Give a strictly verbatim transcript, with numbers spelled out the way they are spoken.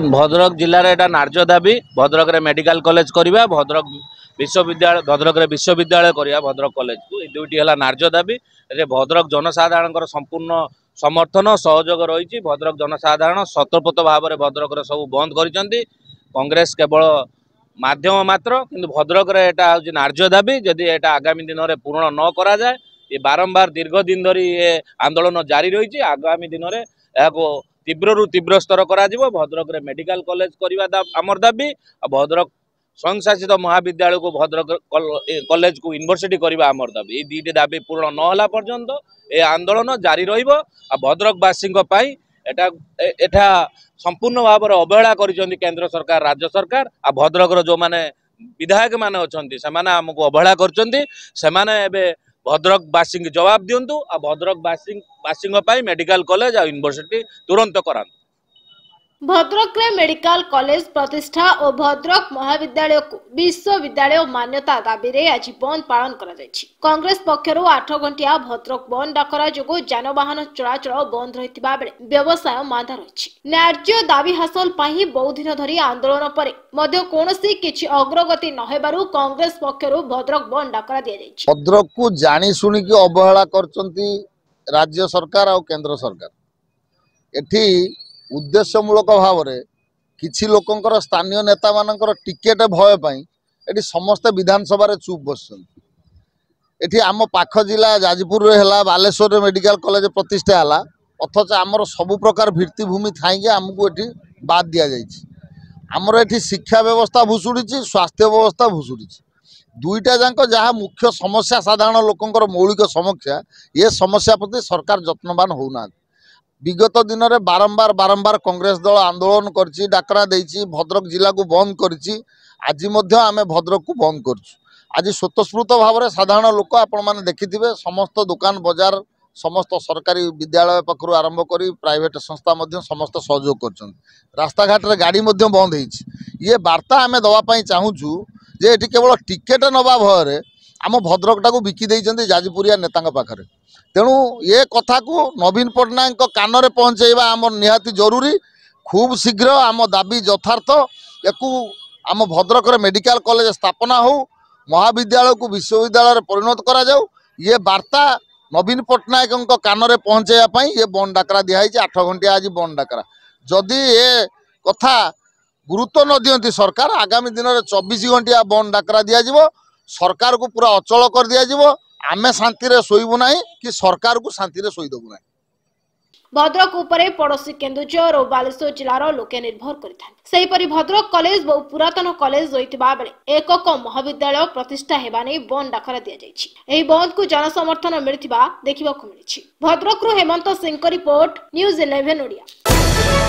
भद्रक जिले में नार्य दाबी भद्रक रे मेडिकल कॉलेज करवा भद्रक विश्वविद्यालय भद्रक रे विश्वविद्यालय करवा भद्रक कॉलेज को दुईटी है नार्य दाबी भद्रक जनसाधारण संपूर्ण समर्थन सहयोग रही भद्रक जनसाधारण स्वतःप्रत भाव में भद्रक रे सब बंद कर कांग्रेस केवल माध्यम मात्र किंतु भद्रक रे एटा हूँ नार्य दाबी जदि एटा आगामी दिन में पूर्ण न करा जाए ये बारंबार दीर्घ दिन धरी ये आंदोलन जारी रही आगामी दिन में यह तीव्र रु तीव्र स्तर करा भद्रक रे मेडिकल कॉलेज करवा आमर दाबी भद्रक स्वयंशासित महाविद्यालय को भद्रक कॉलेज को यूनिवर्सिटी करवा आमर दाबी ये दुईटी दाबी पूर्ण नहला पर्यंत ए आंदोलन जारी रहिबो भद्रकवासी एटा एटा संपूर्ण भाव में अवहेला करिसेंती केंद्र सरकार राज्य सरकार आ भद्रक जो माने विधायक माने अछंती सेमाने हमको अवहेला करचंती सेमाने एबे भद्रकवासी जवाब दिंतु आ भद्रकवासी वासी मेडिकल कॉलेज आ यूनिवर्सिटी तुरंत करा भद्रक रे मेडिकल कॉलेज प्रतिष्ठा और भद्रक महाविद्यालय को विश्वविद्यालय मान्यता दाबी रे आज बंद पालन करा जायछि। कांग्रेस पक्षर आठ घंटिया भद्रक बंद डाकरा जो जानवाहन चलाचल बंद रहितिबा बेले व्यवसाय मांदा रहिछि। न्याय्य दाबी हासिल पाही बहु दिन धरी आंदोलन परे मध्य कोनोसी किछि अग्रगति न हेबारु कांग्रेस पक्षर भद्रक बंद डाकरा दिया जायछि। भद्रक को जानी सुनी कि अवहेला करचंती राज्य सरकार और केंद्र सरकार एठी उद्देश्यमूलक भाव में किसी लोकंकर स्थानीय नेता मानकर टिकेट भय पाई एठी समस्त विधानसभा रे चुप बसछन। एठी आम पाख जिला जाजपुर रे हला बालेश्वर मेडिकल कॉलेज प्रतिष्ठा हला अथच आमर सबु प्रकार भित्तिभूमि थाई आमको एठी बाद दिया जायछि। आमर एठी शिक्षा व्यवस्था भुसुड़ी स्वास्थ्य व्यवस्था भुसुड़ी दुईटा जाक जहाँ मुख्य समस्या साधारण लोकंकर मौलिक समस्या ये समस्या प्रति सरकार यत्नवान होना। विगत दिन में बारंबार बारंबार कांग्रेस दल आंदोलन करछि डाकरा देछि भद्रक जिला को बंद करछि आज मध्य आमे भद्रक को बंद करछु। आज स्वतःस्फूर्त भाव में साधारण लोक आपण माने देखिथिबे समस्त दुकान बाजार समस्त सरकारी विद्यालय पक्षरु आरंभ करी प्राइवेट संस्था मध्य समस्त सहयोग करछन। रास्ता घाट रे गाड़ी मध्य बंद होइछि। ये वार्ता आमे दवा पई चाहूछु जे एठी केवल टिकेट नबा भय आम भद्रकटा को बिकी देइछन्ती जाजपुरिया नेतांग पाखरे। तेणु ये कथा को नवीन पट्टनायक कान में पहुँचेवा आम निहाती जरूरी। खूब शीघ्र आम दाबी यथार्थ याकू आम भद्रक मेडिकल कॉलेज स्थापना हो महाविद्यालय को विश्वविद्यालय परिणत करा जाऊ ये वार्ता नवीन पट्टनायक कान में पहुँचेवाई ये बंद डाकरा दिखाई आठ घंटिया आज बंद डाकरा जदि ये कथा गुरुत्व न दियंती सरकार आगामी दिन में चौबीस घंटिया बंद डाकरा दिज्व सरकार को पूरा अचल कर दिज्व आमे शांति रे सोइबु नाही कि सरकार को शांति रे सोई दबु नाही। भद्रक उपरे पड़ोसी केन्दुझर और बालेश्वर जिलार लोके निर्भर करिथान। सेही परि भद्रक कॉलेज बहु पुरातन कॉलेज होइतिबा बेले एकक महाविद्यालय प्रतिष्ठा हेबा नै बंद डाकरा दिया जायछि। एही बंद को जनसमर्थन मिलिथिबा देखिबाकू मिलिछि। भद्रक रु हेमंत सिंह को रिपोर्ट न्यूज़ इलेवन ओडिया।